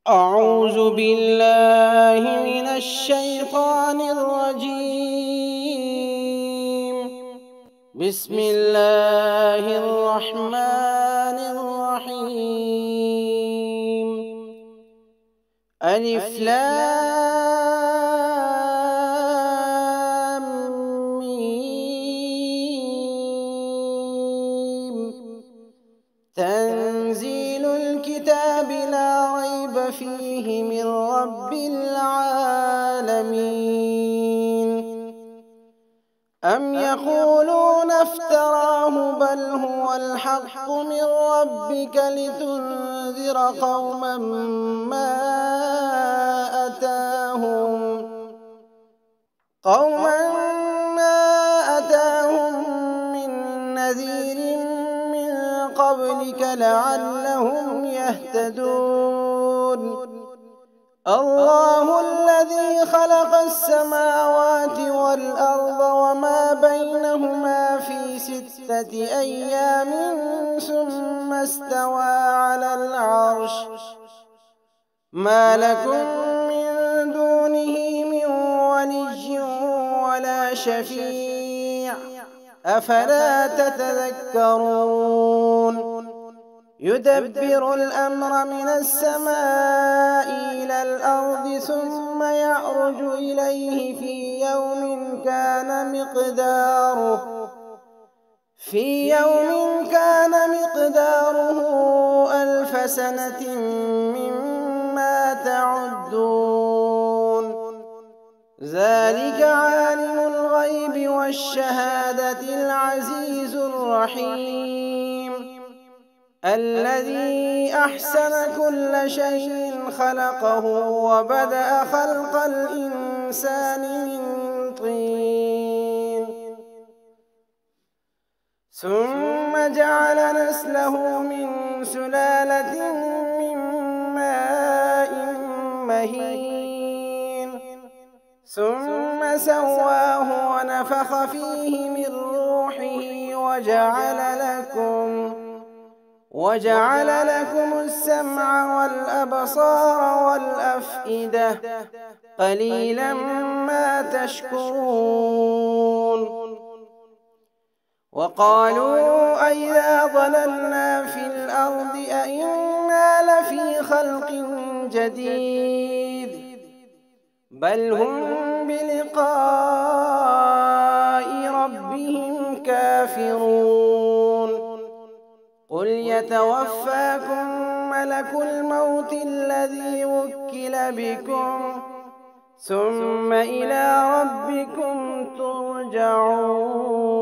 أعوذ بالله من الشيطان الرجيم. بسم الله الرحمن الرحيم. ألف لام ميم. تنزيل الكتاب لا ريب فيه من رب العالمين. أم يقولون افتراه بل هو الحق من ربك لتنذر قوما ما أتاهم من نذير من قبلك لعلهم يهتدون. الله الذي خلق السماوات والأرض وما بينهما في 6 أيام ثم استوى على العرش. ما لكم من دونه من ولي ولا شفيع أفلا تتذكرون. يدبر الأمر من السماء إلى الأرض ثم يعرج إليه في يوم كان مقداره 1000 سنة مما تعدون. ذلك عالم الغيب والشهادة العزيز الرحيم. الذي أحسن كل شيء خلقه وبدأ خلق الإنسان من طين ثم جعل نسله من سلالة من ماء مهين ثم سواه ونفخ فيه من روحه وجعل لكم السمع والأبصار والأفئدة قليلا ما تشكرون. وقالوا أئذا ضللنا في الأرض أئنا لفي خلق جديد بل هم بلقاء ربهم كافرون. قل يتوفاكم ملك الموت الذي وكل بكم ثم إلى ربكم ترجعون.